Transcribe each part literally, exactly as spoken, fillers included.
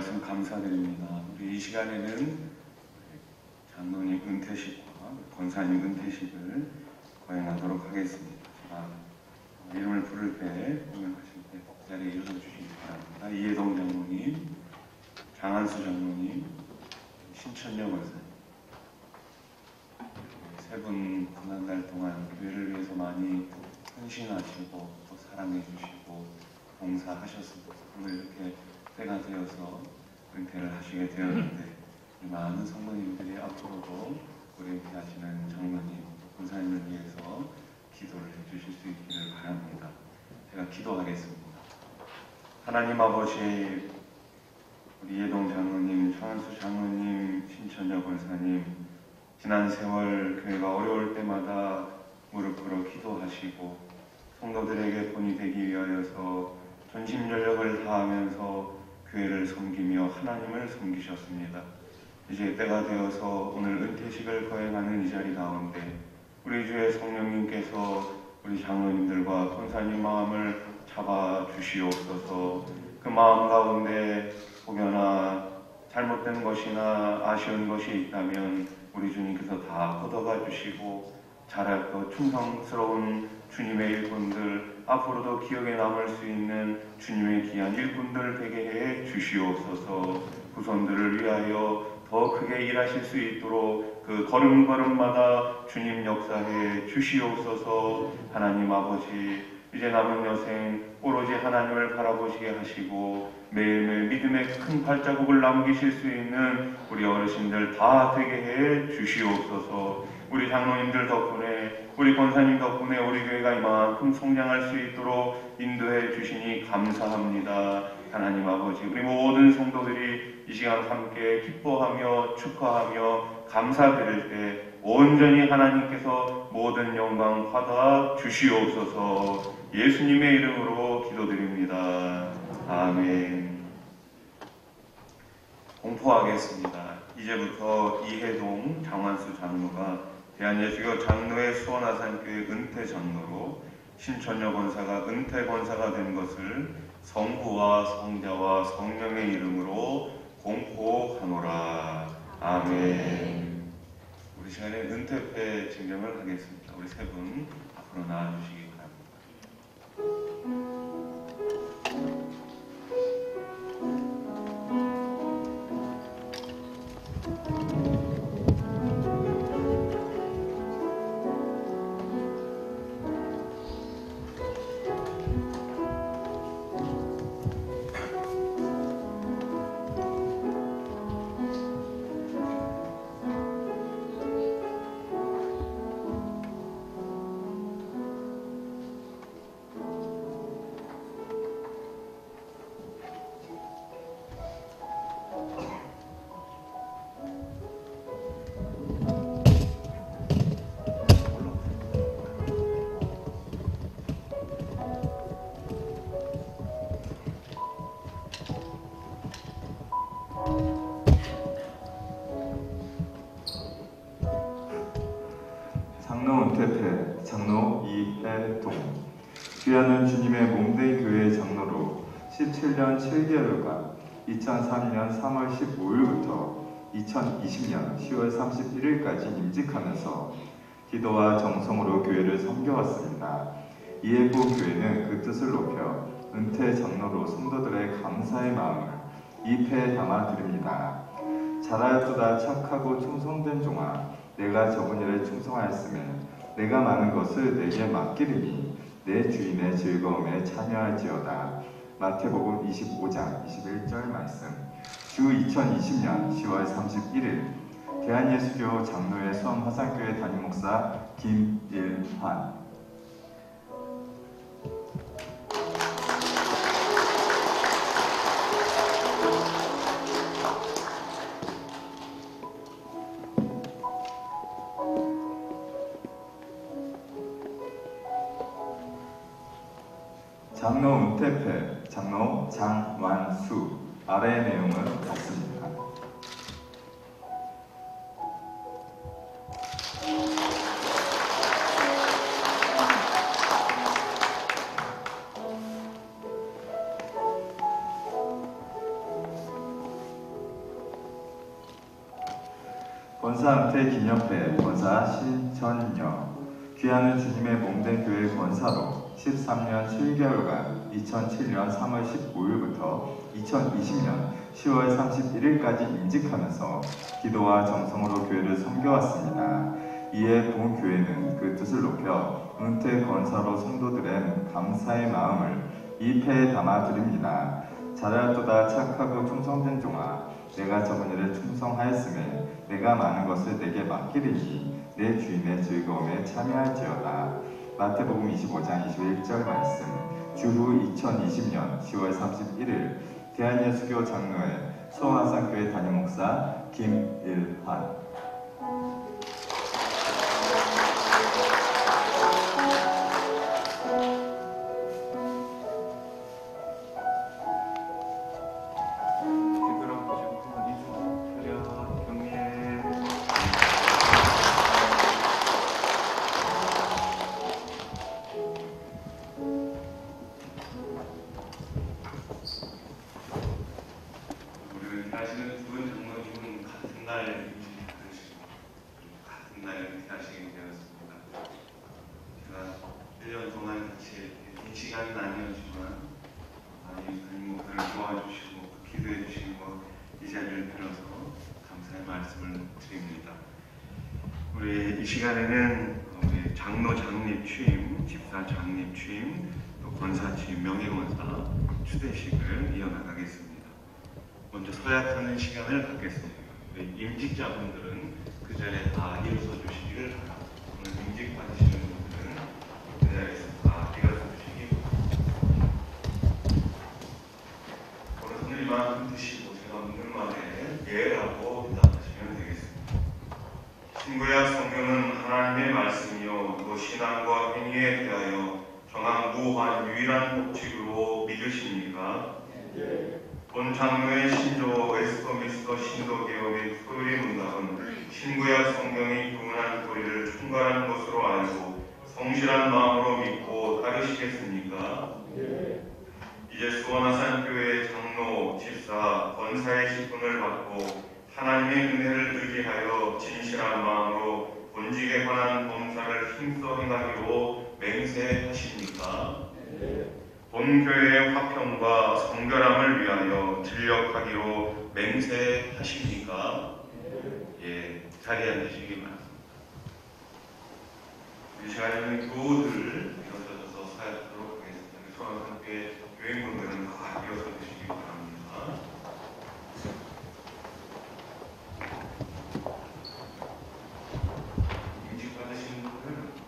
말씀 감사드립니다. 우리 이 시간에는 장로님 은퇴식과 권사님 은퇴식을 거행하도록 하겠습니다. 제가 이름을 부를 때, 공연하실 때 자리에 일어나주시기 바랍니다. 이해동 장로님, 장한수 장로님, 신천여 권사님, 세 분 고난날 동안 교회를 위해서 많이 헌신하시고 또 사랑해 주시고 봉사하셨습니다. 오늘 이렇게 때가 되어서 은퇴를 하시게 되었는데 많은 성도님들이 앞으로도 우리 은퇴하시는 장로님, 권사님을 위해서 기도를 해주실 수 있기를 바랍니다. 제가 기도하겠습니다. 하나님 아버지, 우리 이해동 장로님, 장한수 장로님, 신천여 권사님, 지난 세월 교회가 어려울 때마다 무릎 꿇어 기도하시고 성도들에게 본이 되기 위하여서 전심전력을 다하면서 교회를 섬기며 하나님을 섬기셨습니다. 이제 때가 되어서 오늘 은퇴식을 거행하는 이 자리 가운데 우리 주의 성령님께서 우리 장로님들과 권사님 마음을 잡아 주시옵소서. 그 마음 가운데 혹여나 잘못된 것이나 아쉬운 것이 있다면 우리 주님께서 다 걷어가 주시고 잘하고 충성스러운 주님의 일꾼들, 앞으로도 기억에 남을 수 있는 주님의 귀한 일꾼들 되게 해 주시옵소서. 후손들을 위하여 더 크게 일하실 수 있도록 그 걸음걸음마다 주님 역사해 주시옵소서. 하나님 아버지, 이제 남은 여생 오로지 하나님을 바라보시게 하시고 매일매일 믿음의 큰 발자국을 남기실 수 있는 우리 어르신들 다 되게 해 주시옵소서. 우리 장로님들 덕분에, 우리 권사님 덕분에 우리 교회가 이만큼 성장할 수 있도록 인도해 주시니 감사합니다. 하나님 아버지, 우리 모든 성도들이 이 시간 함께 기뻐하며 축하하며 감사드릴 때 온전히 하나님께서 모든 영광 받아 주시옵소서. 예수님의 이름으로 기도드립니다. 아멘. 공포하겠습니다. 이제부터 이해동 장완수 장로가 대한예수교 장로회 수원아산교회 은퇴 장로로, 신천여 권사가 은퇴 권사가 된 것을 성부와 성자와 성령의 이름으로 공포하노라. 아멘. 우리 시간에 은퇴회 증정을 하겠습니다. 우리 세 분 앞으로 나와주시기 바랍니다. 장로 은퇴회 장로 이해동, 귀하는 주님의 몸된 교회 장로로 십칠 년 칠 개월간 이천삼 년 삼월 십오일부터 이천이십 년 시월 삼십일일까지 임직하면서 기도와 정성으로 교회를 섬겨왔습니다. 이해동 교회는 그 뜻을 높여 은퇴 장로로 성도들의 감사의 마음을 이 패에 담아 드립니다. 잘하였도다 착하고 충성된 종아, 내가 적은 일에 충성하였으면 내가 많은 것을 내게 맡기리니 내 주인의 즐거움에 참여할지어다. 마태복음 이십오 장 이십일 절 말씀. 주 이천이십 년 시월 삼십일일 대한예수교 장로회 수원화산교회 담임목사 김일환. 장로 은퇴회 장로 장완수. 아래의 내용은 같습니다. 권사 은퇴 기념회 권사 신천여. 귀하는 주님의 몸된 교회 권사로 십삼 년 칠 개월간 이천칠 년 삼월 십오일부터 이천이십 년 시월 삼십일일까지 임직하면서 기도와 정성으로 교회를 섬겨왔습니다. 이에 본 교회는 그 뜻을 높여 은퇴 권사로 성도들의 감사의 마음을 이 패에 담아 드립니다. 잘하였도다 착하고 충성된 종아, 내가 적은 일에 충성하였음에 내가 많은 것을 내게 맡기리니 내 주인의 즐거움에 참여할지어다. 마태복음 이십오 장 이십일 절 말씀. 주후 이천이십 년 시월 삼십일일 대한예수교 장로회 수원화산교회 담임목사 김일환. 사실은 두 분 장로님은 같은 날 임직하시고 같은 날 은퇴하시게 되었습니다. 제가 일 년 동안 같이 긴 시간은 아니었지만 많이 담임목사를 도와주시고 기도해 주시고 이 자리를 빌어서 감사의 말씀을 드립니다. 우리 이 시간에는 우리 장로 장립 취임, 집사 장립 취임, 또 권사 취임, 명예권사 추대식을 이어나가겠습니다. 먼저 서약하는 시간을 갖겠습니다. 우리 임직자분들은 그 자리에 다 일어서 주시기를 바랍니다. 오늘 임직 받으시는 분들은 그 자리에서 다 일어서 주시기 바랍니다. 오늘 손을 이만큼 드시고 제가 묻는 말에 예라고 대답하시면 되겠습니다. 신구약 성경은 하나님의 말씀이요 또 신앙과 행위에 대하여 정한 무한 유일한 법칙으로 믿으십니까? 네. 본 장로의 신조 웨스터민스터 신도개혁 및 토요일 문답은 신구약 성경이 교훈한 도리를 충고하는 것으로 알고 성실한 마음으로 믿고 따르시겠습니까? 네. 이제 수원화산교회 장로, 집사, 권사의 직분을 받고 하나님의 은혜를 의지하여 진실한 마음으로 본직에 관한 범사를 힘써 행하기로 맹세하십니까? 네. 본교회의 화평과 성결함을 위하여 진력하기로 맹세하십니까? 예, 자리에 앉으시기 바랍니다. 이 시간에는 교우들 일어서서 사역하도록 하겠습니다. 수원화산교회 교인분들은 다 일어서 주시기 바랍니다. 임직 받으시는 분들은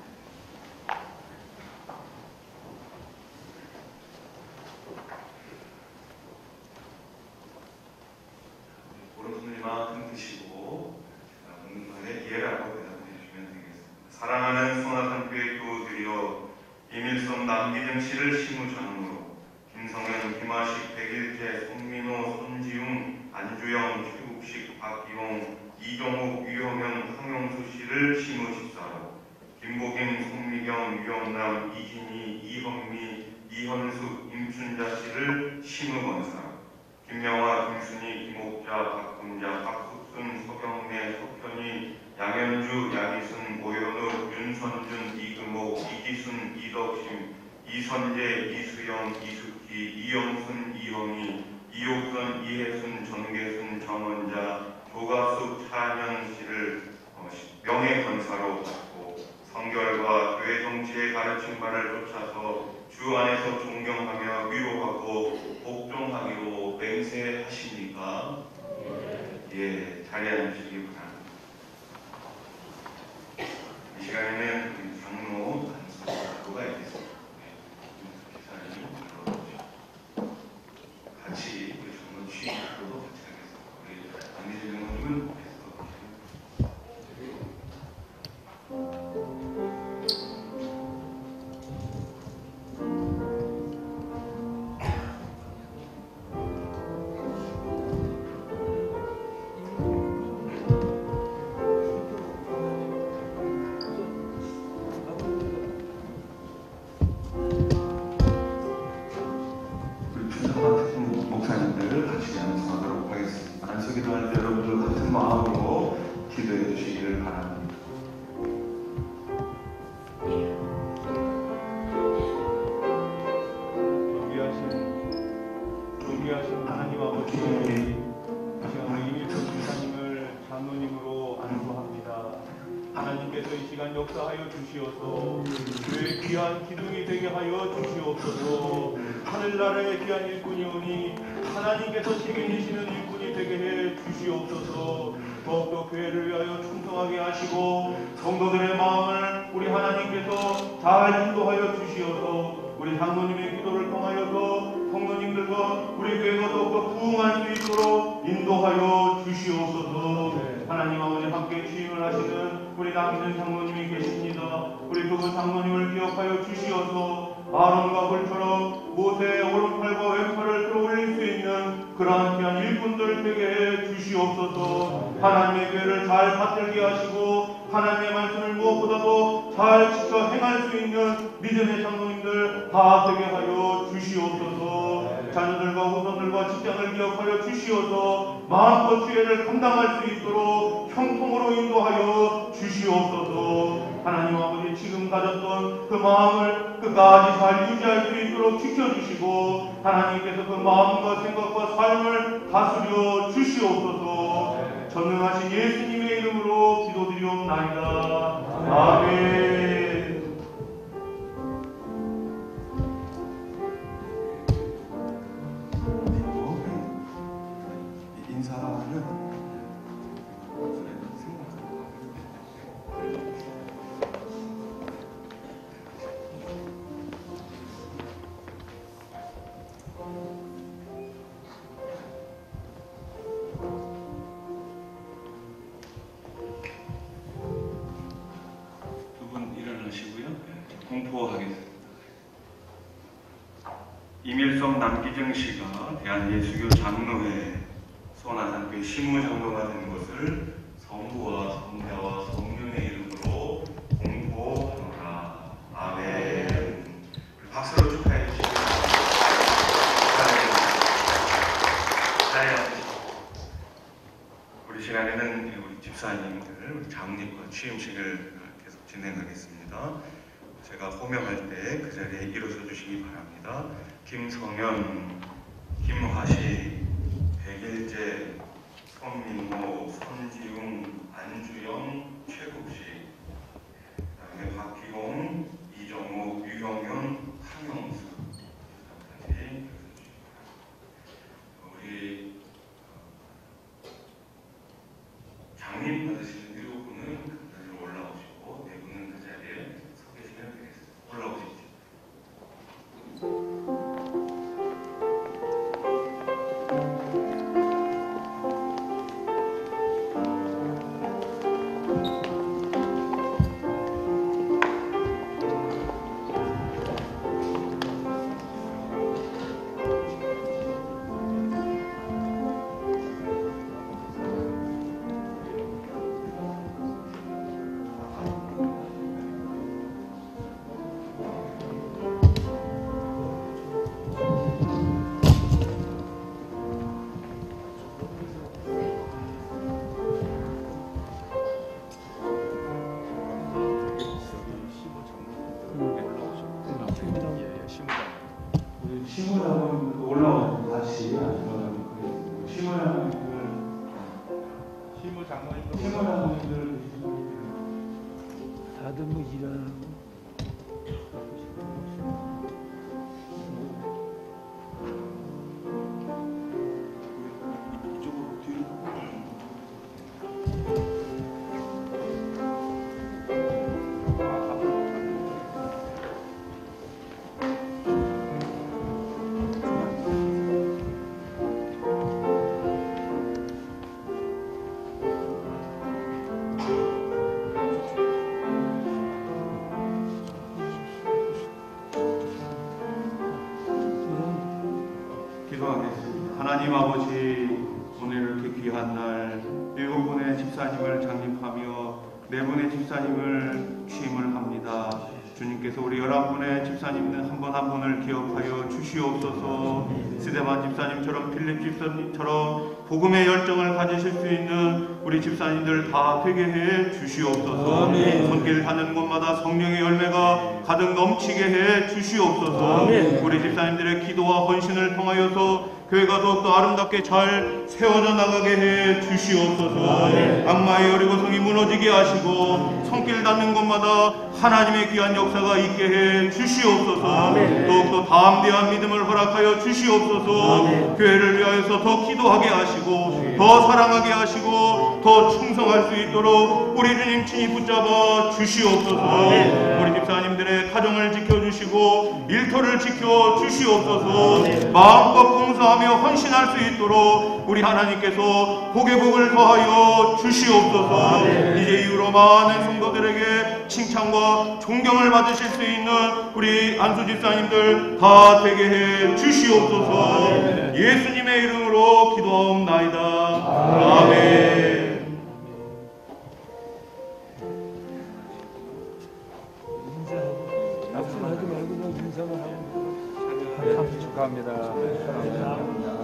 오른손을 이만큼 드시고 제가 묻는 말에 예라고 대답해 주시면 되겠습니다. 사랑하는 수원화산교회 교우들이여, 이밀섬 남기정 씨를 시무장로로, 김성현, 김하식, 백일재, 손민호, 손지웅, 안주영, 최국식, 박기용, 이종욱, 유영현, 황용수 씨를 시무집사로, 김보김, 송미경, 유영남, 이진희, 이현미, 이현숙, 임춘자 씨를 시무권사로, 김명화, 김순희, 김옥자, 박군자, 박숙순, 서경래, 석현희, 양현주, 양희순, 오현우, 윤선준, 이금옥, 이기순, 이덕심, 이선재, 이수영, 이숙희, 이영순, 이영희, 이옥선, 이혜순, 전계순, 정원자, 조가숙, 차현 씨를 명예권사로 받고 성결과 교회 정치의 가르침 바를 쫓아서 주 안에서 존경하며 위로하고 복종하기로 맹세하십니까? 예, 자리에 앉으시기 바랍니다. 이 시간에는 우리 장로 단수가 있겠습니다. 기사님 들어오시고 같이 우리 장로 취임으로도 같이 하겠습니다. 우리 안기재 장로님은 역사하여 주시어서 교회 귀한 기둥이 되게 하여 주시옵소서. 하늘나라의 귀한 일꾼이오니 하나님께서 책임지시는 일꾼이 되게 해 주시옵소서. 더욱더 교회를 위하여 충성하게 하시고 성도들의 마음을 우리 하나님께서 잘 인도하여 주시어서 우리 장로님의 기도를 통하여서 성도님들과 우리 교회가 더욱더 부흥할 수 있도록 인도하여 주시옵소서. 하나님 아버지 함께 취임을 하시는 우리 남기준 장로님이 계십니다. 우리 두 분 장로님을 기억하여 주시어서 아론과 불처럼 모세의 오른팔과 왼팔을 들어올릴 수 있는 그러한 귀한 일꾼들 되게 해 주시옵소서. 하나님의 교회를 잘 받들게 하시고 하나님의 말씀을 무엇보다도 잘 지켜 행할 수 있는 믿음의 장로님들 다 되게 하여 주시옵소서. 자녀들과 후손들과 직장을 기억하여 주시어서 마음껏 주례를 감당할 수 있도록 형통으로 인도하여 주시옵소서. 하나님 아버지 지금 가졌던 그 마음을 끝까지 잘 유지할 수 있도록 지켜주시고 하나님께서 그 마음과 생각과 삶을 다스려 주시옵소서. 전능하신 예수님의 이름으로 기도드리옵나이다. 아멘. 인사는 두 분 일어나시고요. 공포하겠습니다. 이밀성 남기정 씨가 대한예수교 장로회 소나산교회 신무장로가 된 것을 성부와 성자와 성령의 이름으로 공포하노라. 아멘. 박수로 축하해 주시기 바랍니다. 우리 시간에는 우리 집사님들, 우리 장립과 취임식을 계속 진행하겠습니다. 제가 호명할 때 그 자리에 일어서 주시기 바랍니다. 김성현, 김화시, 백일재, 손민호, 손지웅, 안주영, 최국식, 그 다음에 박기홍, 이정우, 유경윤, 황영수 까지 우리 장님 받으시는 일곱 분은 그 자리로 올라오시고 네 분은 그 자리에 서 계시면 되겠습니다. 올라오십시오. 신부장은 올라와서 다시 신부장님들 신무장로님도 신부장님들 다들 뭐 일하는 이쪽으로 뒤로 기도하겠습니다. 하나님 아버지, 오늘 이렇게 귀한 날 일곱 분의 집사님을 장립하며 네 분의 집사님을 취임을 합니다. 주님께서 우리 열한 분의 집사님들 한 분 한 분을 기억하여 주시옵소서. 스데반 집사님처럼 필립 집사님처럼 복음의 열정을 가지실 수 있는 우리 집사님들 다 되게 해 주시옵소서. 아멘. 손길 닿는 곳마다 성령의 열매가 가득 넘치게 해 주시옵소서. 아멘. 우리 집사님들의 기도와 헌신을 통하여서 교회가 더욱더 아름답게 잘 세워져 나가게 해 주시옵소서. 악마의 여리고성이 무너지게 하시고 손길 닿는 곳마다 하나님의 귀한 역사가 있게 해 주시옵소서. 더욱더 담대한 믿음을 허락하여 주시옵소서. 교회를 위하여서 더 기도하게 하시고 더 사랑하게 하시고 더 충성할 수 있도록 우리 주님 친히 붙잡아 주시옵소서. 우리 집사님들의 가정을 지켜주시고 일터를 지켜주시옵소서. 마음껏 봉사하며 헌신할 수 있도록 우리 하나님께서 복의 복을 더하여 주시옵소서. 이제 이후로 많은 성도들에게 칭찬과 존경을 받으실 수 있는 우리 안수 집사님들 다 되게 해 주시옵소서. 예수님의 이름으로 기도하옵나이다. 아멘. 낙선하지 말고 뭐 인사만 하고 참 축하합니다. 축하합니다.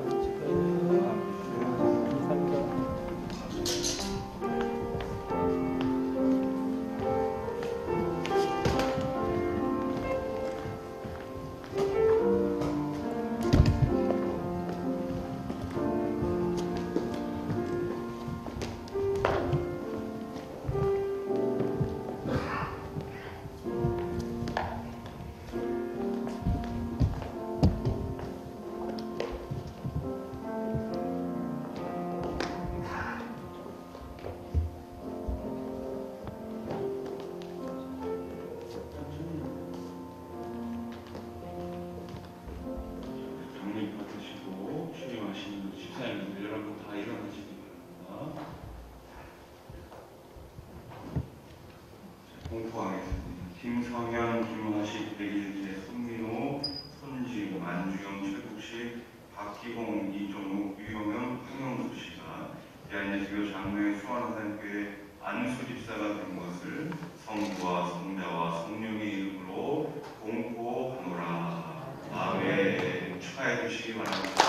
김성현, 김화식, 백일재, 손민호, 손지우, 만주영, 최국식, 박기홍, 이종욱, 유영영, 황영수 씨가 대한예수교 장로의 수원하산교회 안수 집사가 된 것을 성부와 성자와 성령의 이름으로 공포하노라. 아멘. 축하해 주시기 바랍니다.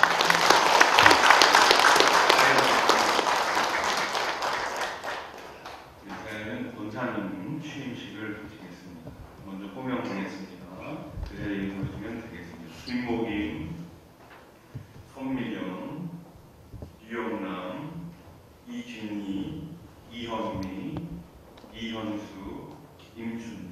이제는 권사님 취임식을 드리겠습니다. 먼저 호명 드리겠습니다. 그 자리에 보시면 되겠습니다. 김목임, 손미경, 유영남, 이진희, 이현미, 이현수, 임춘자.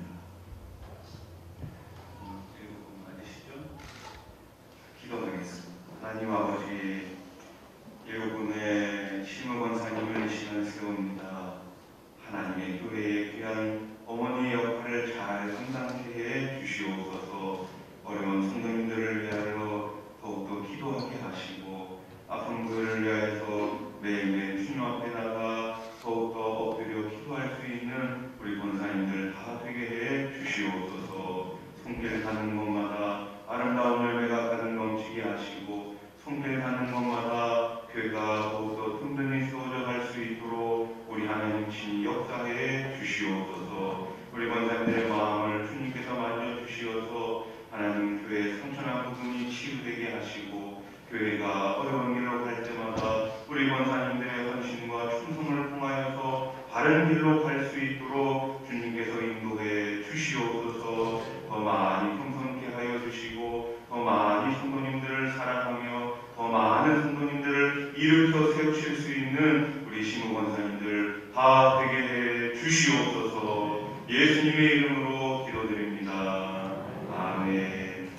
대부분 맞으시죠? 기도하겠습니다. 하나님 아버지, 일곱 분의 심우권사님을 시간 세웁니다. 하나님의 교회에 귀한 어머니 역할을 잘 감당케 해 주시옵소서. 어려운 성도님들을 위하여 더욱더 기도하게 하시고 아픈 분들을 위하여서 매일매일 주님 앞에 나가 더욱더 엎드려 기도할 수 있는 우리 권사님들 다 되게 해 주시옵소서. 손길 가는 곳마다 아름다움을 매각하는 넘치게 하시고 손길 가는 곳마다 교회가 더욱더 든든히 세워져 갈 수 있도록 우리 하나님 친히 역사해 주시옵소서. 우리 권사님들의 마음을 주님께서 만져주시어서 하나님 교회의 상처난 부분이 치유되게 하시고 교회가 어려운 길로 갈 때마다 우리 권사님들의 헌신과 충성을 통하여서 바른 길로 갈 수 있도록 주님께서 인도해 주시옵소서. 더 많이 풍성케 하여 주시고 더 많이 성도님들을 사랑하며 더 많은 성도님들을 일으켜 세우실 수 있는 우리 시무 권사님들 다 되게 해 주시옵소서. 예수님의 이름으로 기도드립니다. 아멘.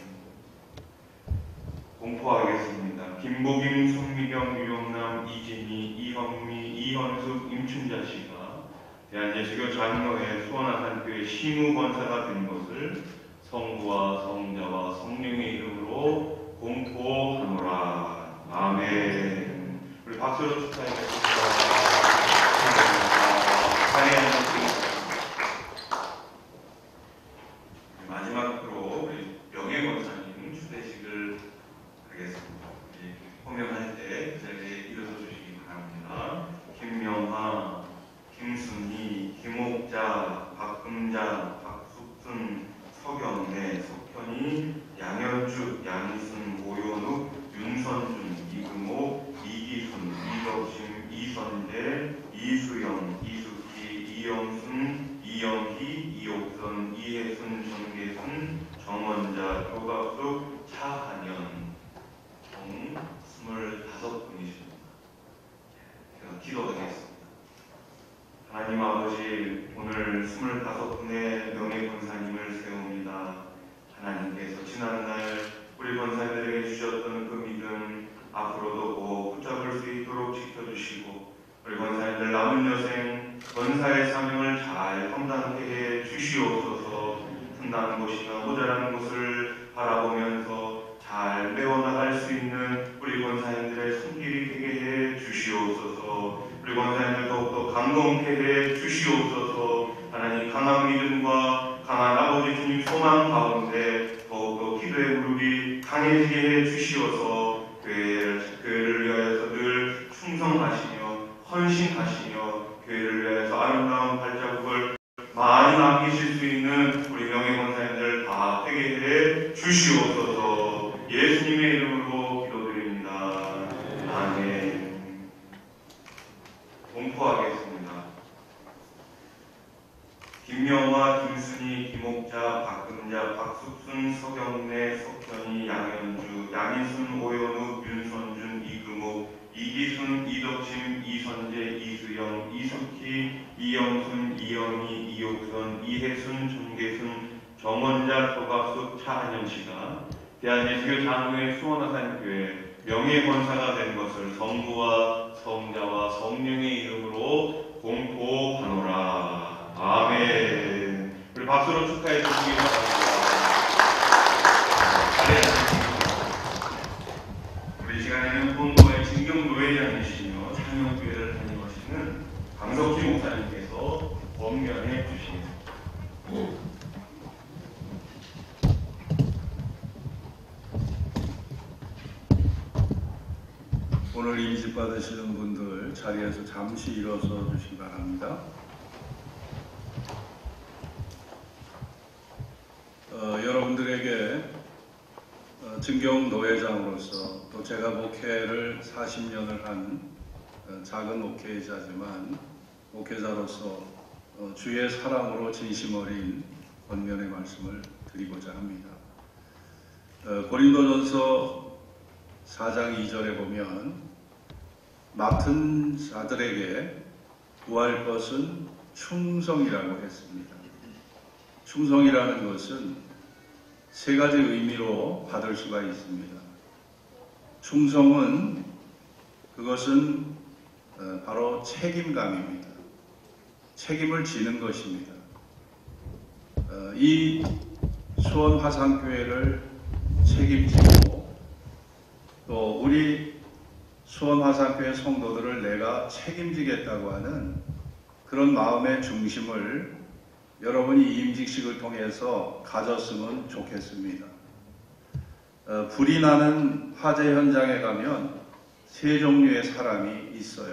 공포하겠습니다. 김복임, 손미경, 유영남, 이진희, 이현미, 이현숙, 임춘자 씨가 대한예수교 장로회 수원하산교회 시무권사가 된 것을 성부와 성자와 성령의 이름으로 공포하노라. 아멘. 우리 박수로 축하해드립니다. 마지막으로 우리 명예권사님 추대식을 하겠습니다. 호명할 때 그 자리에 일어서 주시기 바랍니다. 김명하, 김순희, 김옥자, 박금자, 박숙순, 서경래, 석현희, 양현주, 양희순, 오연욱, 윤선준, 이금호, 이기순, 이덕심, 이선재, 이수영, 이수기, 이영순, 이영희, 이옥선, 이혜순, 정계순, 정원자, 조갑숙, 차한현, 정 스물다섯 분의 명예 권사님을 세웁니다. 하나님께서 지난날 우리 권사님들에게 주셨던 그 믿음 앞으로도 꼭 붙잡을 수 있도록 지켜주시고 우리 권사님들 남은 여생 권사의 사명을 잘 감당하게 해 주시옵소서. 틈나는 곳이나 모자라는 곳을 바라보면서 잘 메워나갈 수 있는 우리 권사님들의 손길이 되게 해 주시옵소서. 우리 권사님들 더욱더 감동케 해 주시옵소서. 하나님 강한 믿음과 강한 아버지 주님 소망 가운데 더욱더 기도의 무릎이 강해지게 해 주시어서 교회를, 교회를 위하여서 늘 충성하시며 헌신하시며 교회를 위하여서 아름다운 발자국을 많이 남기실 수 있는 우리 명예 권사님들 다 되게 해 주시옵소서. 예수님의 이름으로 기도드립니다. 아멘. 공포하겠습니다. 김명화, 김순희, 김옥자, 박근자, 박숙순, 서경래, 석현희, 양현주, 양인순, 오연우, 윤선준, 이금욱, 이기순, 이덕심, 이선재, 이수영, 이숙희, 이영순, 이영희, 이옥선, 이혜순, 전계순, 정원자, 조갑숙, 차한영씨가 대한예수교 장로회 수원하산교회 명예권사가 된 것을 성부와 성자와 성령의 이름으로 공포하노라. 아멘. 우리 박수로 축하해 주시기 바랍니다. 우리 시간에는 본도의 진경노회장이시며 창녕교회를 다니시는 강석희 목사님께서 법면해 주십니다. 오늘 임직 받으시는 분들 자리에서 잠시 일어서 주시기 바랍니다. 어, 여러분들에게 어, 증경 노회장으로서 또 제가 목회를 사십 년을 한 어, 작은 목회자지만 목회자로서 어, 주의 사랑으로 진심 어린 권면의 말씀을 드리고자 합니다. 어, 고린도전서 사 장 이 절에 보면 맡은 자들에게 구할 것은 충성이라고 했습니다. 충성이라는 것은 세 가지 의미로 받을 수가 있습니다. 충성은 그것은 바로 책임감입니다. 책임을 지는 것입니다. 이 수원 화산교회를 책임지고 또 우리 수원 화산교회 성도들을 내가 책임지겠다고 하는 그런 마음의 중심을 여러분이 이 임직식을 통해서 가졌으면 좋겠습니다. 어, 불이 나는 화재 현장에 가면 세 종류의 사람이 있어요.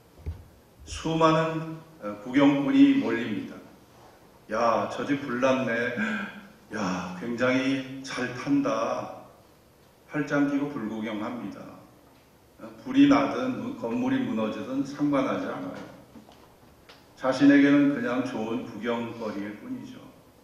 수많은 어, 구경꾼이 몰립니다. 야, 저 집 불났네. 야, 굉장히 잘 탄다. 팔짱 끼고 불구경합니다. 어, 불이 나든 건물이 무너지든 상관하지 않아요. 자신에게는 그냥 좋은 구경거리일 뿐이죠.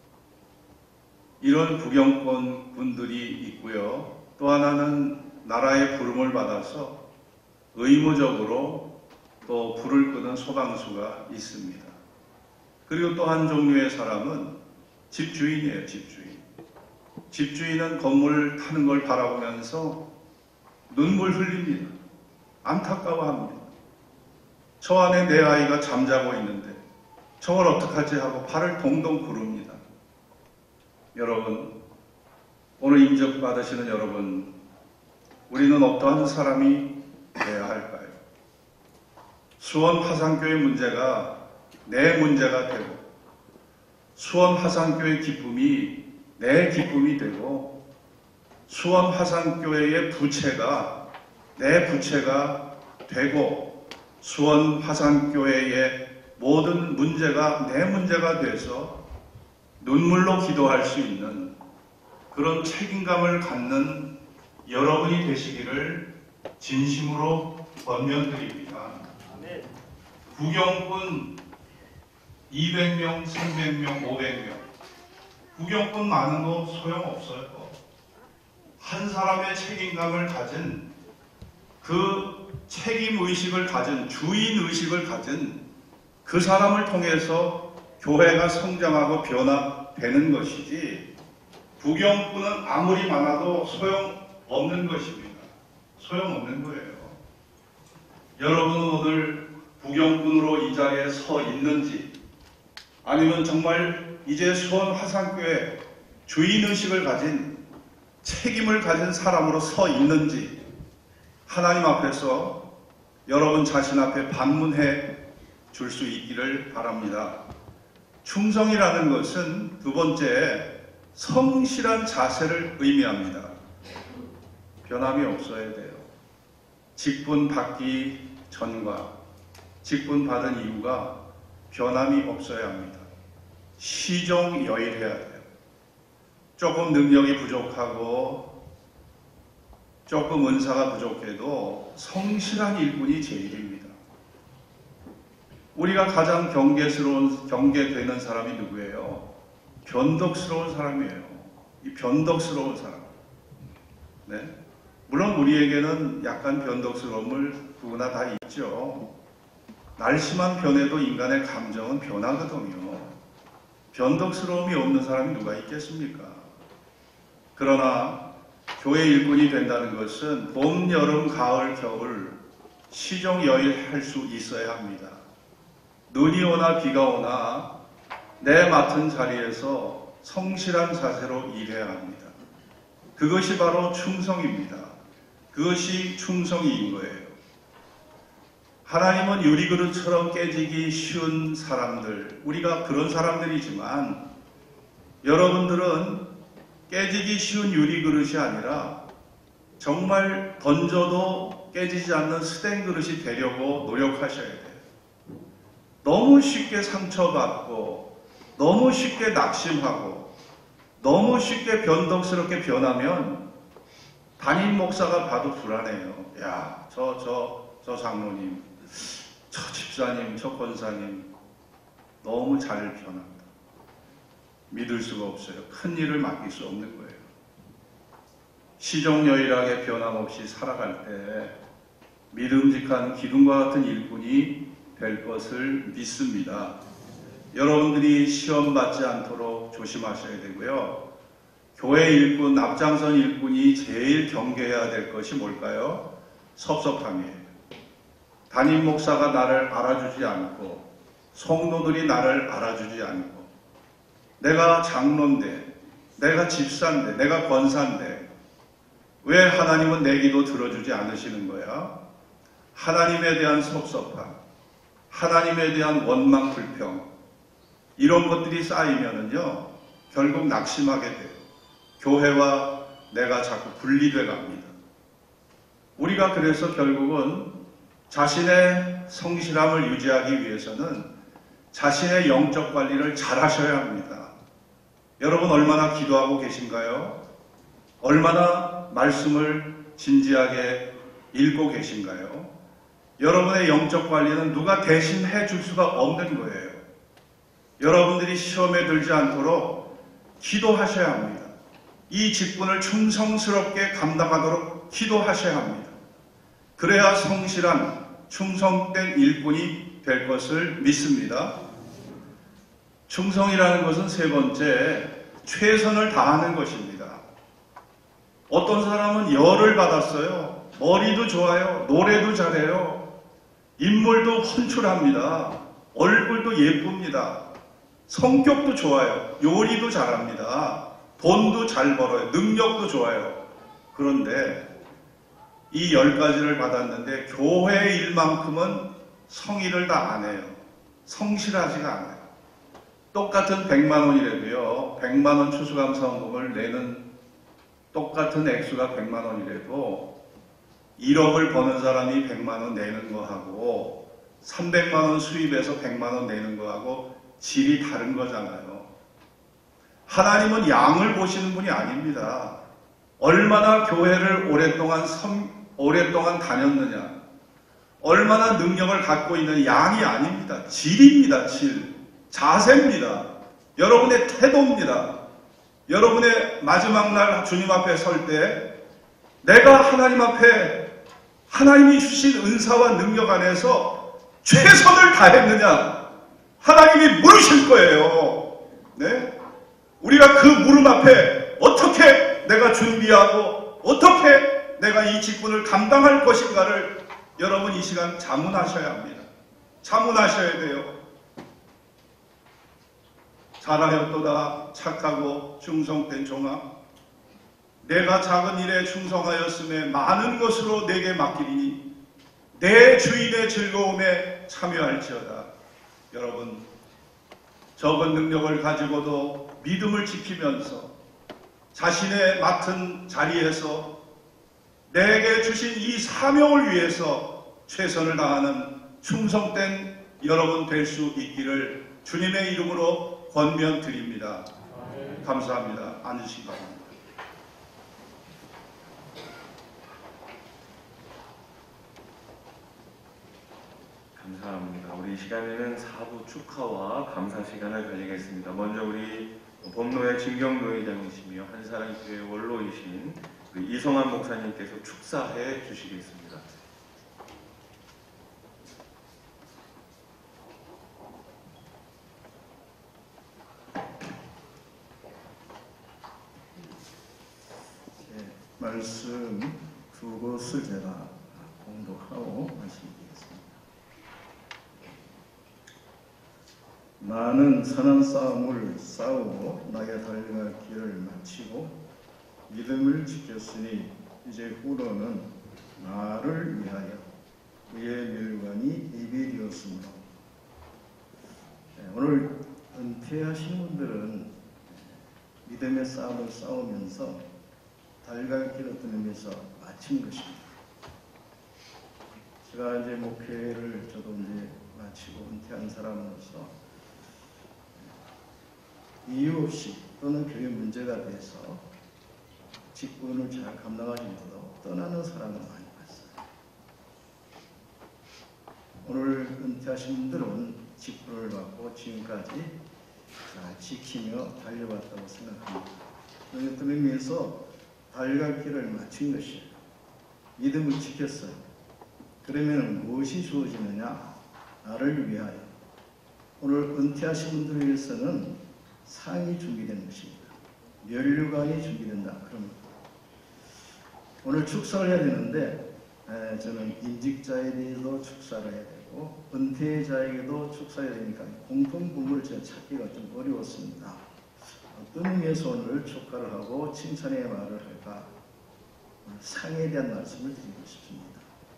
이런 구경꾼 분들이 있고요. 또 하나는 나라의 부름을 받아서 의무적으로 또 불을 끄는 소방수가 있습니다. 그리고 또 한 종류의 사람은 집주인이에요. 집주인. 집주인은 건물 타는 걸 바라보면서 눈물 흘립니다. 안타까워합니다. 저 안에 내 아이가 잠자고 있는데 저걸 어떡하지 하고 발을 동동 구릅니다. 여러분, 오늘 임적 받으시는 여러분, 우리는 어떠한 사람이 돼야 할까요? 수원 화산교회 문제가 내 문제가 되고 수원 화산교회 기쁨이 내 기쁨이 되고 수원 화산교회의 부채가 내 부채가 되고 수원 화산교회의 모든 문제가 내 문제가 돼서 눈물로 기도할 수 있는 그런 책임감을 갖는 여러분이 되시기를 진심으로 권면드립니다. 구경꾼 이백 명, 삼백 명, 오백 명 구경꾼 많은 거 소용없어요. 한 사람의 책임감을 가진 그 책임의식을 가진 주인의식을 가진 그 사람을 통해서 교회가 성장하고 변화되는 것이지 부경꾼은 아무리 많아도 소용없는 것입니다. 소용없는 거예요. 여러분은 오늘 부경꾼으로 이 자리에 서 있는지 아니면 정말 이제 수원 화산교회 주인의식을 가진 책임을 가진 사람으로 서 있는지 하나님 앞에서 여러분 자신 앞에 반문해 줄 수 있기를 바랍니다. 충성이라는 것은 두 번째 성실한 자세를 의미합니다. 변함이 없어야 돼요. 직분 받기 전과 직분 받은 이유가 변함이 없어야 합니다. 시종여일해야 돼요. 조금 능력이 부족하고 조금 은사가 부족해도 성실한 일꾼이 제일입니다. 우리가 가장 경계스러운, 경계되는 사람이 누구예요? 변덕스러운 사람이에요. 이 변덕스러운 사람. 네? 물론 우리에게는 약간 변덕스러움을 누구나 다 있죠. 날씨만 변해도 인간의 감정은 변하거든요. 변덕스러움이 없는 사람이 누가 있겠습니까? 그러나 교회 일꾼이 된다는 것은 봄, 여름, 가을, 겨울 시종여일할 수 있어야 합니다. 눈이 오나 비가 오나 내 맡은 자리에서 성실한 자세로 일해야 합니다. 그것이 바로 충성입니다. 그것이 충성인 거예요. 하나님은 유리그릇처럼 깨지기 쉬운 사람들, 우리가 그런 사람들이지만 여러분들은 깨지기 쉬운 유리그릇이 아니라 정말 던져도 깨지지 않는 스텐 그릇이 되려고 노력하셔야 돼요. 너무 쉽게 상처받고 너무 쉽게 낙심하고 너무 쉽게 변덕스럽게 변하면 담임 목사가 봐도 불안해요. 야, 저, 저, 저 장로님, 저 집사님, 저 권사님 너무 잘 변한다. 믿을 수가 없어요. 큰 일을 맡길 수 없는 거예요. 시종여일하게 변함없이 살아갈 때 믿음직한 기둥과 같은 일꾼이 될 것을 믿습니다. 여러분들이 시험 받지 않도록 조심하셔야 되고요. 교회 일꾼, 앞장선 일꾼이 제일 경계해야 될 것이 뭘까요? 섭섭함이에요. 담임 목사가 나를 알아주지 않고 성도들이 나를 알아주지 않고 내가 장로인데, 내가 집사인데, 내가 권사인데 왜 하나님은 내 기도 들어주지 않으시는 거야? 하나님에 대한 섭섭함, 하나님에 대한 원망, 불평 이런 것들이 쌓이면은요 결국 낙심하게 돼요. 교회와 내가 자꾸 분리돼 갑니다. 우리가 그래서 결국은 자신의 성실함을 유지하기 위해서는 자신의 영적 관리를 잘 하셔야 합니다. 여러분 얼마나 기도하고 계신가요? 얼마나 말씀을 진지하게 읽고 계신가요? 여러분의 영적 관리는 누가 대신 해줄 수가 없는 거예요. 여러분들이 시험에 들지 않도록 기도하셔야 합니다. 이 직분을 충성스럽게 감당하도록 기도하셔야 합니다. 그래야 성실한 충성된 일꾼이 될 것을 믿습니다. 충성이라는 것은 세 번째, 최선을 다하는 것입니다. 어떤 사람은 열을 받았어요. 머리도 좋아요. 노래도 잘해요. 인물도 훤출합니다. 얼굴도 예쁩니다. 성격도 좋아요. 요리도 잘합니다. 돈도 잘 벌어요. 능력도 좋아요. 그런데 이 열 가지를 받았는데 교회 일만큼은 성의를 다 안 해요. 성실하지가 않아요. 똑같은 백만 원이라도요. 백만 원 추수감사원금을 내는 똑같은 액수가 백만 원이라도 일억을 버는 사람이 백만 원 내는 거하고 삼백만 원 수입해서 백만 원 내는 거하고 질이 다른 거잖아요. 하나님은 양을 보시는 분이 아닙니다. 얼마나 교회를 오랫동안 섬, 오랫동안 다녔느냐, 얼마나 능력을 갖고 있는 양이 아닙니다. 질입니다. 질. 자세입니다. 여러분의 태도입니다. 여러분의 마지막 날 주님 앞에 설 때 내가 하나님 앞에 하나님이 주신 은사와 능력 안에서 최선을 다했느냐, 하나님이 물으실 거예요. 네? 우리가 그 물음 앞에 어떻게 내가 준비하고 어떻게 내가 이 직분을 감당할 것인가를 여러분 이 시간 자문하셔야 합니다. 자문하셔야 돼요. 잘하였도다 착하고 충성된 종아, 내가 작은 일에 충성하였음에 많은 것으로 내게 맡기리니 내 주인의 즐거움에 참여할지어다. 여러분, 적은 능력을 가지고도 믿음을 지키면서 자신의 맡은 자리에서 내게 주신 이 사명을 위해서 최선을 다하는 충성된 여러분 될 수 있기를 주님의 이름으로 권면드립니다. 감사합니다. 앉으시기 바랍니다. 감사합니다. 우리 이 시간에는 사부 축하와 감사 시간을 가지겠습니다. 먼저 우리 법노의 진경노 회장이시며 한사랑교회 원로이신 우리 이성환 목사님께서 축사해 주시겠습니다. 네, 말씀 두 곳을 제가 공독하고 말씀드리겠습니다. 나는 선한 싸움을 싸우고 나의 달려갈 길을 마치고 믿음을 지켰으니 이제 후로는 나를 위하여 그의 멸관이 예비되었습니다. 네, 오늘 은퇴하신 분들은 믿음의 싸움을 싸우면서 달려갈 길을 떠나면서 마친 것입니다. 제가 이제 목회를 저도 이제 마치고 은퇴한 사람으로서 이유 없이 또는 교회 문제가 돼서 직분을 잘 감당하지 못하고 떠나는 사람을 많이 봤어요. 오늘 은퇴하신 분들은 직분을 받고 지금까지 잘 지키며 달려왔다고 생각합니다. 그런 의미에서 달려갈 길을 마친 것이에요. 믿음을 지켰어요. 그러면 무엇이 주어지느냐? 나를 위하여. 오늘 은퇴하신 분들을 위해서는 상이 준비된 것입니다. 면류관이 준비된다. 그럼 오늘 축사를 해야 되는데 에, 저는 임직자에 대해서 축사를 해야 되고 은퇴자에게도 축사해야 되니까 공통분모를 제가 찾기가 좀 어려웠습니다. 어떤 의미에서 오늘 축하를 하고 칭찬의 말을 할까? 상에 대한 말씀을 드리고 싶습니다.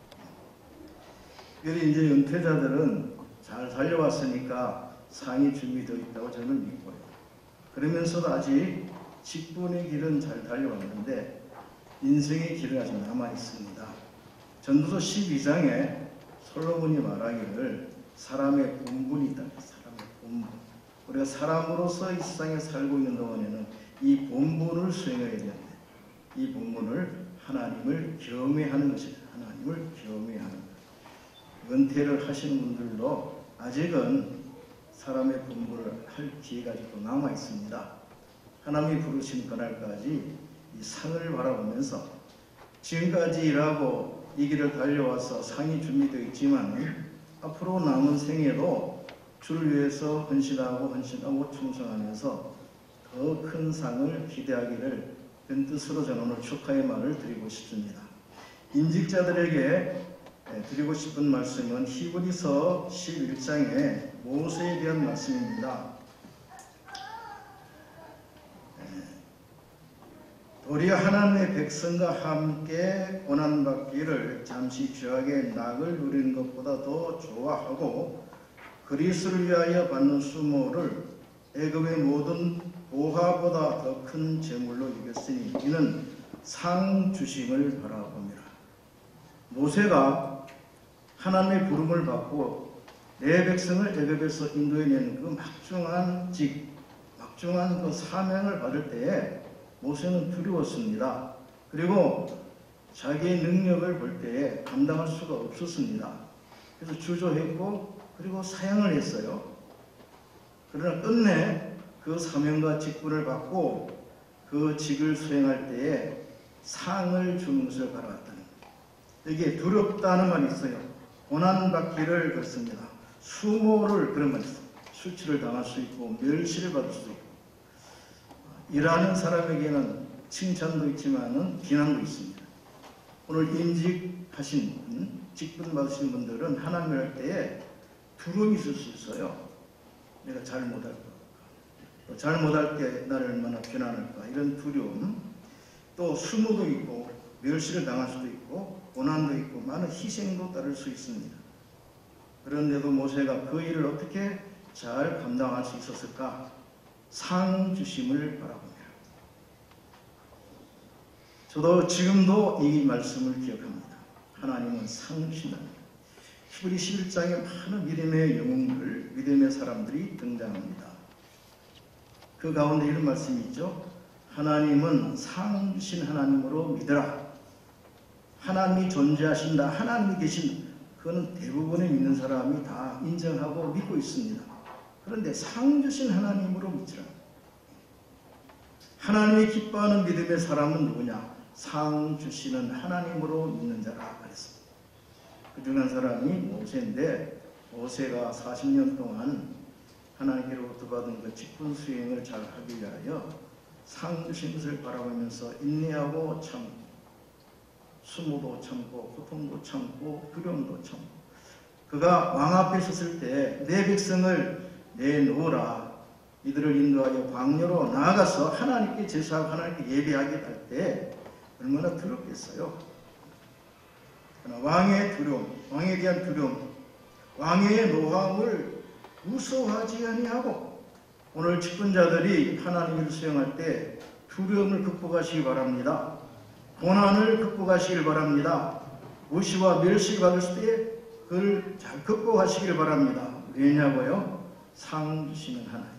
그래서 이제 은퇴자들은 잘 달려왔으니까 상이 준비되어 있다고 저는 믿고요. 그러면서도 아직 직분의 길은 잘 달려왔는데 인생의 길은 아직 남아 있습니다. 전도서 십이 장에 솔로몬이 말하기를 사람의 본분이 있다. 사람의 본분. 우리가 사람으로서 이 세상에 살고 있는 동안에는 이 본분을 수행해야 되는데 이 본분을 하나님을 경외하는 것입니다. 하나님을 경외하는 것. 은퇴를 하시는 분들도 아직은 사람의 본분을 할 기회가 아직도 남아 있습니다. 하나님이 부르신 그날까지 이 상을 바라보면서 지금까지 일하고 이 길을 달려와서 상이 준비되어 있지만 앞으로 남은 생에도 주를 위해서 헌신하고 헌신하고 충성하면서 더 큰 상을 기대하기를 그 뜻으로 저는 오늘 축하의 말을 드리고 싶습니다. 임직자들에게 드리고 싶은 말씀은 히브리서 십일 장의 모세에 대한 말씀입니다. 도리어 하나님의 백성과 함께 고난받기를 잠시 죄악의 낙을 누리는 것보다 더 좋아하고 그리스도를 위하여 받는 수모를 애굽의 모든 보화보다 더 큰 재물로 이겼으니 이는 상 주심을 바라봅니다. 모세가 하나님의 부름을 받고 내 백성을 애굽에서 인도해내는 그 막중한 직, 막중한 그 사명을 받을 때에 모세는 두려웠습니다. 그리고 자기의 능력을 볼 때에 감당할 수가 없었습니다. 그래서 주저했고 그리고 사양을 했어요. 그러나 끝내 그 사명과 직분을 받고 그 직을 수행할 때에 상을 주는 것을 바라봤다는 거예요. 이게 두렵다는 말이 있어요. 고난받기를 그렇습니다. 수모를 그런 말이 있어요. 수치를 당할 수 있고 멸시를 받을 수도 있고 일하는 사람에게는 칭찬도 있지만은 비난도 있습니다. 오늘 임직하신 분, 직분 받으신 분들은 하나님을 할 때에 두려움이 있을 수 있어요. 내가 잘 못할까, 또 잘못할 때 나를 얼마나 비난할까 이런 두려움, 또 수모도 있고 멸시를 당할 수도 있고 고난도 있고 많은 희생도 따를 수 있습니다. 그런데도 모세가 그 일을 어떻게 잘 감당할 수 있었을까? 상 주심을 바라봅니다. 저도 지금도 이 말씀을 기억합니다. 하나님은 상 주신답니다. 히브리 십일 장에 많은 믿음의 영웅들, 믿음의 사람들이 등장합니다. 그 가운데 이런 말씀이 있죠. 하나님은 상 주신 하나님으로 믿으라. 하나님이 존재하신다. 하나님이 계신다. 그거는 대부분의 믿는 사람이 다 인정하고 믿고 있습니다. 그런데 상 주신 하나님으로 믿으라. 하나님이 기뻐하는 믿음의 사람은 누구냐? 상 주시는 하나님으로 믿는 자라 그랬습니다. 그 중 한 사람이 모세인데 모세가 사십 년 동안 하나님께로부터 받은 그 직분 수행을 잘 하기 위하여 상 주신 것을 바라보면서 인내하고 참고 수모도 참고 고통도 참고 두려움도 참고 그가 왕 앞에 섰을 때 내 백성을 내놓으라. 이들을 인도하여 광야로 나아가서 하나님께 제사하고 하나님께 예배하게 할 때 얼마나 두렵겠어요. 그러나 왕의 두려움, 왕에 대한 두려움, 왕의 노함을 무서워하지 아니하고 오늘 직분자들이 하나님을 수행할 때 두려움을 극복하시기 바랍니다. 고난을 극복하시길 바랍니다. 무시와 멸시를 받을 때 그걸 잘 극복하시길 바랍니다. 왜냐고요? 상 주시는 하나님.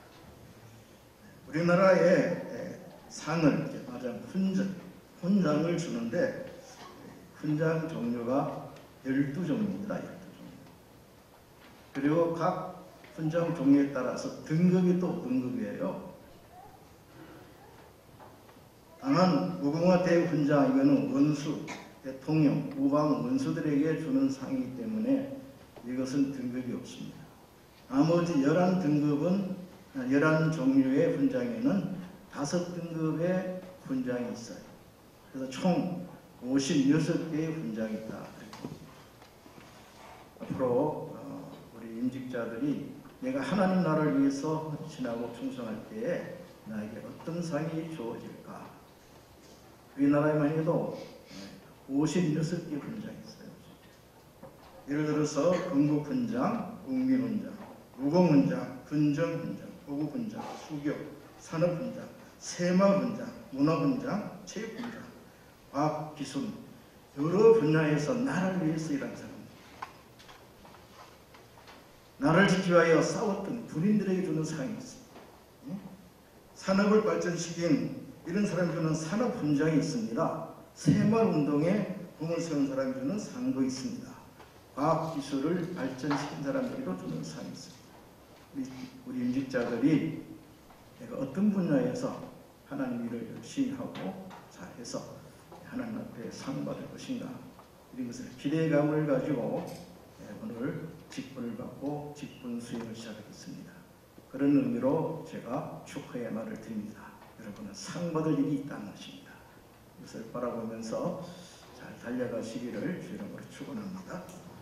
우리나라에 상을 말하자면 훈장, 훈장을 주는데 훈장 종류가 열두 종류입니다. 열두 종류. 그리고 각 훈장 종류에 따라서 등급이 또 등급이에요. 다만 무궁화 대훈장 이거는 원수, 대통령, 우방 원수들에게 주는 상이기 때문에 이것은 등급이 없습니다. 나머지 열한 등급은 열한 종류의 훈장에는 다섯 등급의 훈장이 있어요. 그래서 총 오십육 개의 훈장이 있다. 앞으로 우리 임직자들이 내가 하나님 나라를 위해서 헌신하고 충성할 때에 나에게 어떤 상이 주어질까? 우리나라에만 해도 오십육 개 훈장이 있어요. 예를 들어서 건국훈장, 국민훈장, 무공훈장, 군정훈장, 보국훈장, 수교, 산업훈장, 세마훈장, 문화훈장, 체육훈장, 과학, 기술 여러 분야에서 나라를 위해서 일한 사람입니다. 나라를 지키기 위하여 싸웠던 군인들에게 주는 상이 있습니다. 산업을 발전시킨 이런 사람이 주는 산업훈장이 있습니다. 새마을운동에 공을 세운 사람이 주는 상도 있습니다. 과학기술을 발전시킨 사람들에게 주는 상이 있습니다. 우리, 우리 임직자들이 내가 어떤 분야에서 하나님 일을 열심히 하고 잘해서 하나님 앞에 상 받을 것인가 이런 것을 기대감을 가지고 오늘 직분을 받고 직분 수행을 시작하겠습니다. 그런 의미로 제가 축하의 말을 드립니다. 여러분은 상 받을 일이 있다는 것입니다. 이것을 바라보면서 잘 달려가시기를 주 이름으로 축원합니다.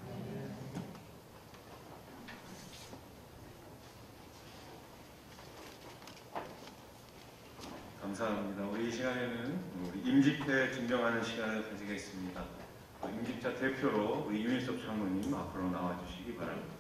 감사합니다. 우리 이 시간에는 우리 임직회 증정하는 시간을 가지겠습니다. 임직자 대표로 우리 유일섭 장로님 앞으로 나와주시기 바랍니다.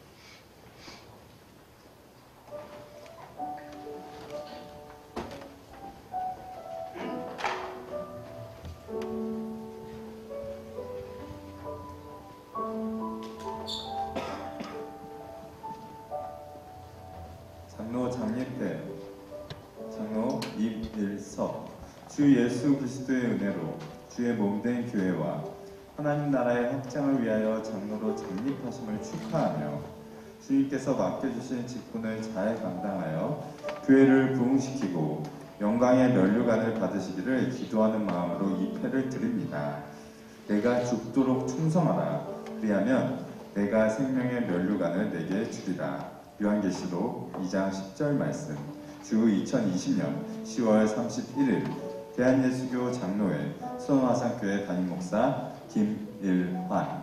장로 장례때 장로 임일섭 주 예수 그리스도의 은혜로 주의 몸된 교회와 하나님 나라의 확장을 위하여 장로로 장립하심을 축하하며 주님께서 맡겨주신 직분을 잘 감당하여 교회를 부흥시키고 영광의 면류관을 받으시기를 기도하는 마음으로 이 패를 드립니다. 내가 죽도록 충성하라. 그리하면 내가 생명의 면류관을 내게 주리라. 요한계시록 이 장 십 절 말씀. 주 이천이십 년 시월 삼십일 일 대한예수교 장로회 수원화산교회 담임목사 김일환.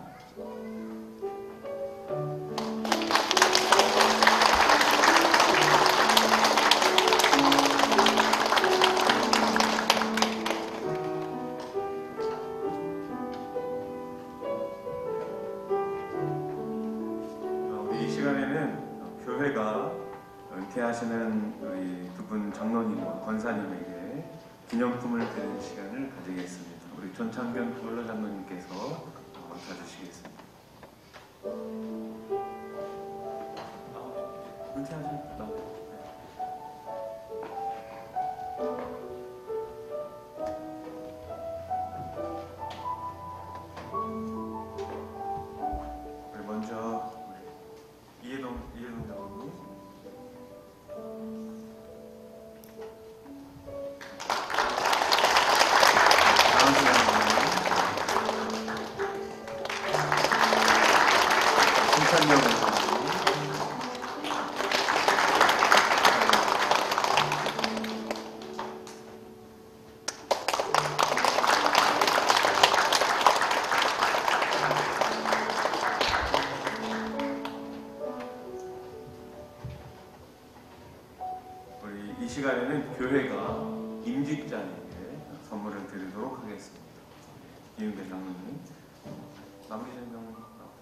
이 시간에는 교회가 은퇴하시는 우리 두 분 장로님과 권사님에게 기념품을 드리는 시간을 가지겠습니다. 우리 전창변 보러 장로님께서 가주시겠습니다. 은퇴하셨다. 우리 먼저 우리 이해동 이해동 장로님. 다음 시간은 신찬영 장로님. 우리 이 시간에는 교회가 임직자님께 선물을 드리도록 하겠습니다. 이은배 장로님, 마무리전 장로님.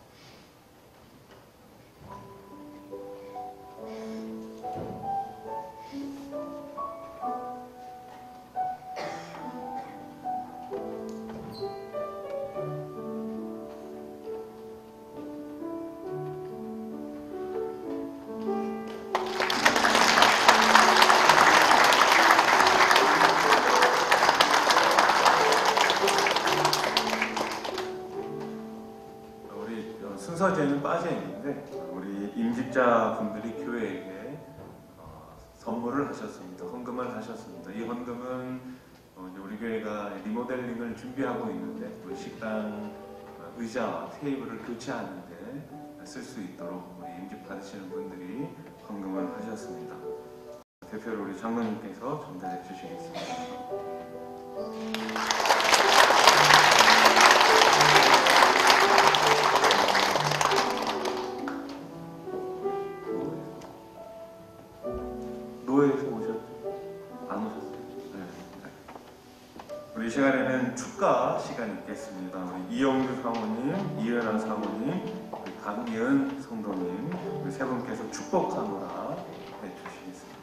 우리 순서제는 빠져 있는데 우리 임직자 분들이 교회에게 어, 선물을 하셨습니다. 헌금을 하셨습니다. 이 헌금은 어, 이제 우리 교회가 리모델링을 준비하고 있는데 우리 식당 어, 의자와 테이블을 교체하는데 쓸 수 있도록 우리 임직 받으시는 분들이 헌금을 하셨습니다. 대표로 우리 장로님께서 전달해 주시겠습니다. 노예에서 오셨죠? 안 오셨어요? 네. 우리 이 시간에는 축가 시간이 있겠습니다. 우리 이영규 사모님, 이은하 사모님, 우리 강예은 성도님, 우리 세 분께서 축복하노라 해주시겠습니다.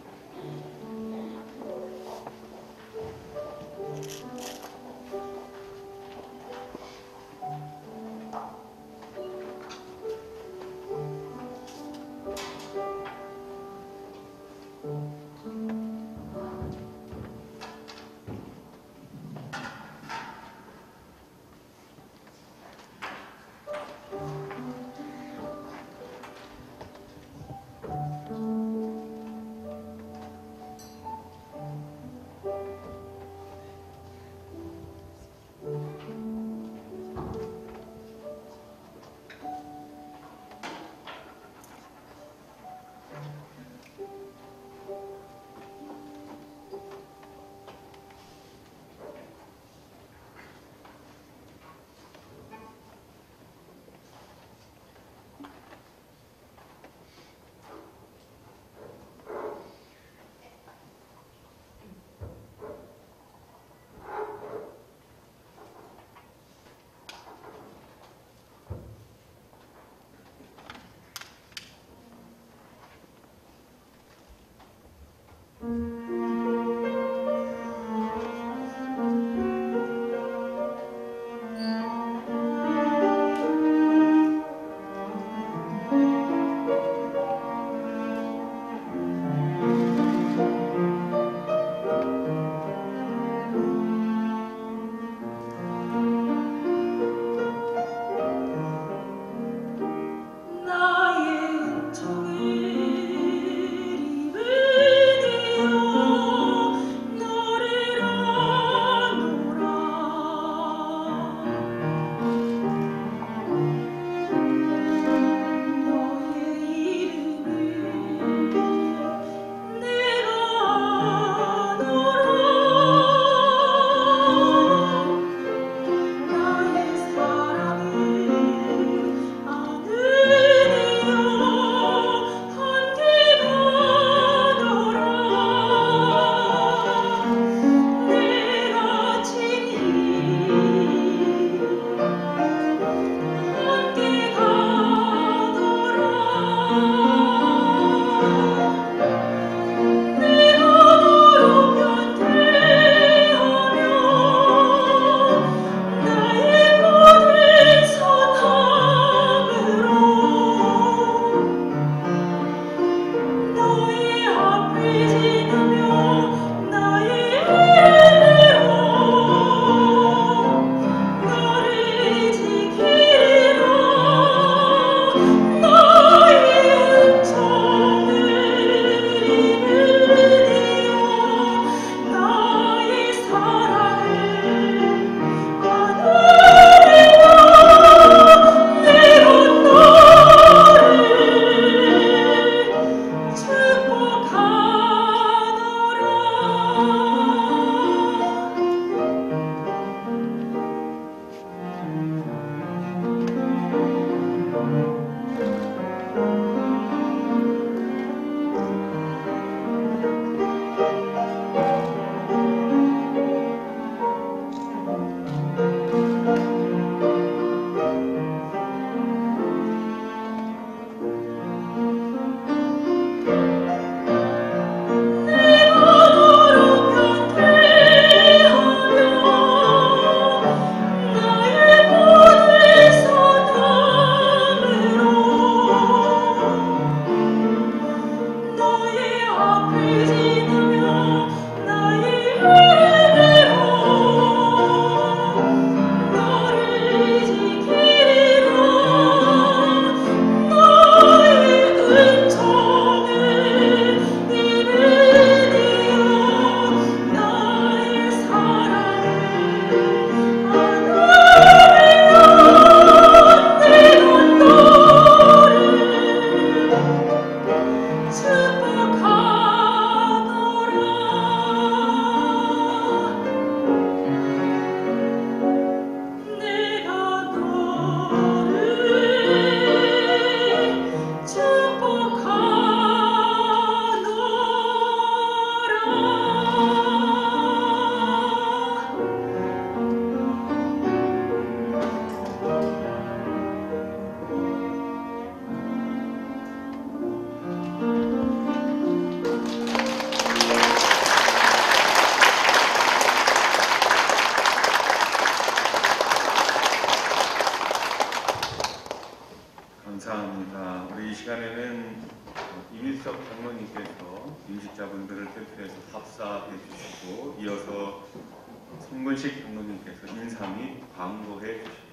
김문식 장로님께서 인사 및 광고해 주시겠습니다.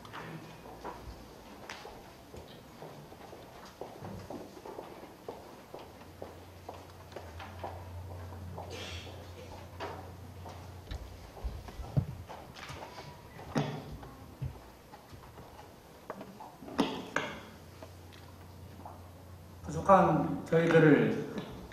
부족한 저희들을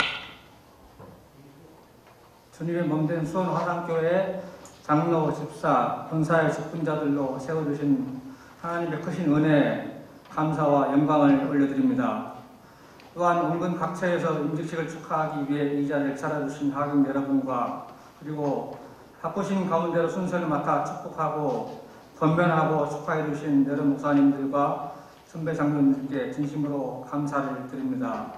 주님의 몸된 수원화상교회 장로, 집사, 권사의 직분자들로 세워주신 하나님의 크신 은혜에 감사와 영광을 올려드립니다. 또한 온근 각처에서 임직식을 축하하기 위해 이 자리를 찾아주신 하객 여러분과 그리고 바쁘신 가운데로 순서를 맡아 축복하고 권면하고 축하해 주신 여러 목사님들과 선배 장로님들께 진심으로 감사를 드립니다.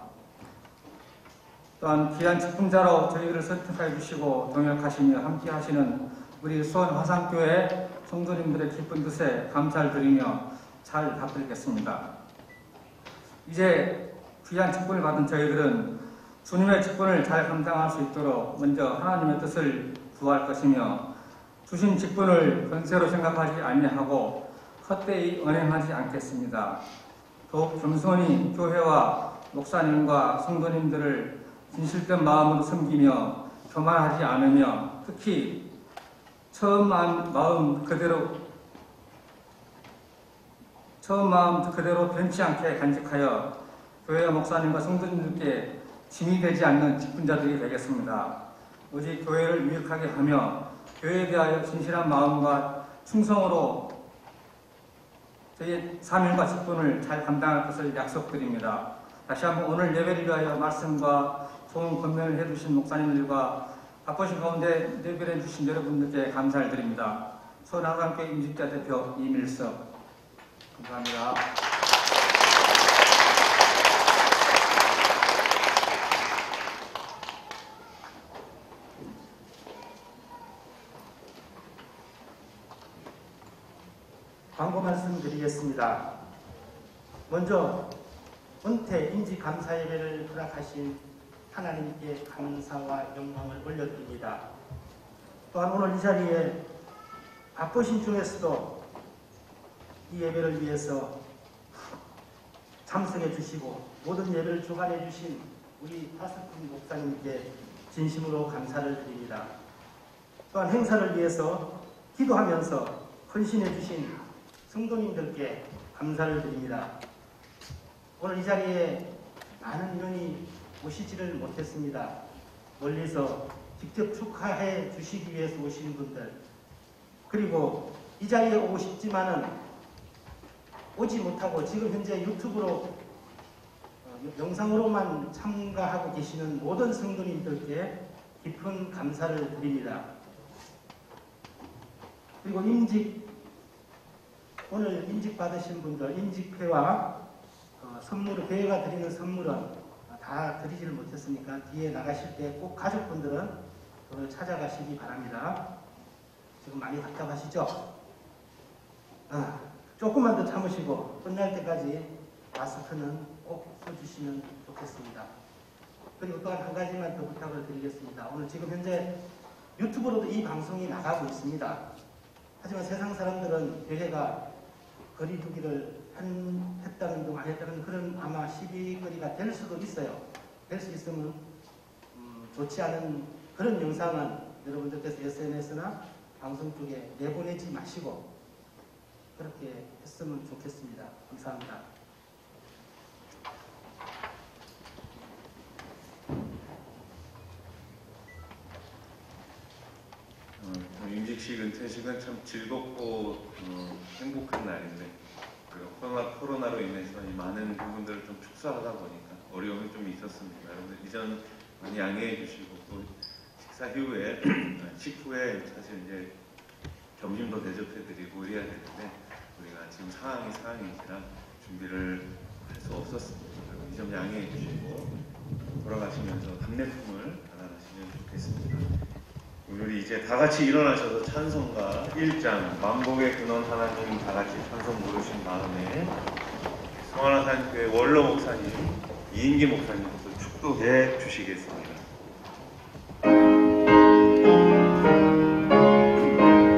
또한 귀한 직분자로 저희를 선택해 주시고 동역하시며 함께 하시는 우리 수원 화상교회 성도님들의 기쁜 뜻에 감사를 드리며 잘 받들겠습니다. 이제 귀한 직분을 받은 저희들은 주님의 직분을 잘 감당할 수 있도록 먼저 하나님의 뜻을 구할 것이며 주신 직분을 권세로 생각하지 아니하고 헛되이 언행하지 않겠습니다. 더욱 겸손히 교회와 목사님과 성도님들을 진실된 마음으로 섬기며 교만하지 않으며 특히 처음 마음 그대로 처음 마음 그대로 변치 않게 간직하여 교회와 목사님과 성도님들께 짐이 되지 않는 직분자들이 되겠습니다. 오직 교회를 유익하게 하며 교회에 대하여 진실한 마음과 충성으로 저희의 사명과 직분을 잘 감당할 것을 약속드립니다. 다시 한번 오늘 예배를 위하여 말씀과 좋은 권면을 해주신 목사님들과 바쁘신 가운데 예배를 해주신 여러분들께 감사를 드립니다. 수원화상교회 임직자 대표 이밀석 감사합니다. 광고 말씀드리겠습니다. 먼저 은퇴 임직 감사 예배를 허락하신 하나님께 감사와 영광을 올려드립니다. 또한 오늘 이 자리에 바쁘신 중에서도 이 예배를 위해서 참석해 주시고 모든 예배를 주관해 주신 우리 파스꾼 목사님께 진심으로 감사를 드립니다. 또한 행사를 위해서 기도하면서 헌신해 주신 성도님들께 감사를 드립니다. 오늘 이 자리에 많은 인원이 오시지를 못했습니다. 멀리서 직접 축하해 주시기 위해서 오시는 분들, 그리고 이 자리에 오고 싶지만은 오지 못하고 지금 현재 유튜브로 영상으로만 참가하고 계시는 모든 성도님들께 깊은 감사를 드립니다. 그리고 임직 오늘 임직 받으신 분들 임직회와 어, 선물을 교회가 드리는 선물은 다 드리지를 못했으니까 뒤에 나가실 때 꼭 가족분들은 오늘 찾아가시기 바랍니다. 지금 많이 답답하시죠? 아, 조금만 더 참으시고 끝날 때까지 마스크는 꼭 써주시면 좋겠습니다. 그리고 또한 한 가지만 더 부탁을 드리겠습니다. 오늘 지금 현재 유튜브로도 이 방송이 나가고 있습니다. 하지만 세상 사람들은 교회가 거리두기를 한, 했다는 둥 안 했다는 그런 아마 시비거리가 될 수도 있어요. 될 수 있으면 음, 좋지 않은 그런 영상은 여러분들께서 에스엔에스나 방송 쪽에 내보내지 마시고 그렇게 했으면 좋겠습니다. 감사합니다. 어, 임직식 은퇴식은 참 즐겁고 어, 행복한 날인데 코로나, 코로나로 인해서 이 많은 부분들을 좀 축소하다 보니까 어려움이 좀 있었습니다. 여러분들 이전 많이 양해해 주시고 또 식사 이후에 식후에 사실 이제 점심도 대접해 드리고 이래야 되는데 우리가 지금 상황이 상황인지라 준비를 할 수 없었습니다. 이 점 양해해 주시고 돌아가시면서 답례품을 받아가시면 좋겠습니다. 우리 이제 다 같이 일어나셔서 찬송가 일 장 만복의 근원 하나님 다 같이 찬송 부르신 다음에 성안화산교회 원로 목사님 이인기 목사님께서 축도해 주시겠습니다.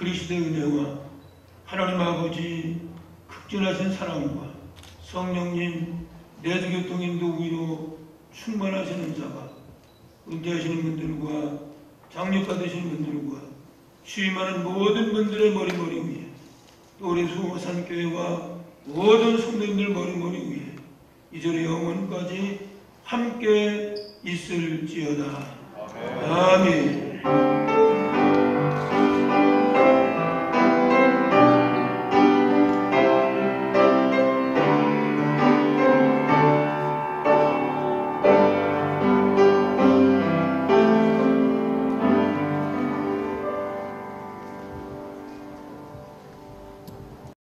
그리스도의 은혜와 하나님 아버지 극진하신 사랑과 성령님 내주교통인도 위로 충만하시는 자가 은퇴하시는 분들과 장려받으시는 분들과 취임하는 모든 분들의 머리머리 위에 또 우리 수호산교회와 모든 성도님들 머리머리 위에 이절의 영원까지 함께 있을지어다. 아멘.